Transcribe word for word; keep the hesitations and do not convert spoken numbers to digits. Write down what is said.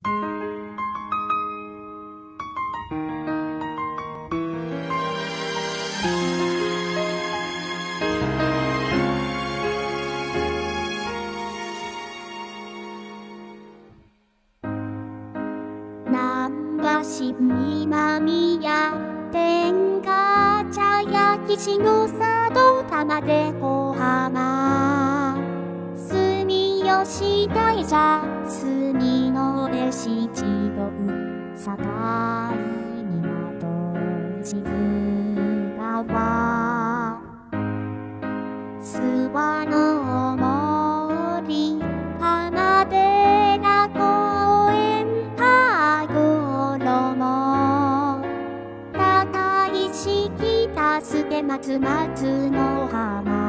難波新今宮天下茶屋岸の佐渡玉で小浜住吉大社住の江七道境港静川諏訪の森浜寺公園羽衣高石北助松松の浜